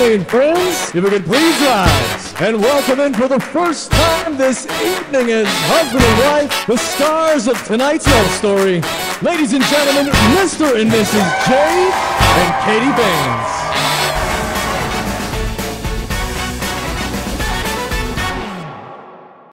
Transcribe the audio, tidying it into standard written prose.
family and friends, if you could please rise and welcome in for the first time this evening as husband and wife, the stars of tonight's love story. Ladies and gentlemen, Mr. and Mrs. Jade and Katie Baines.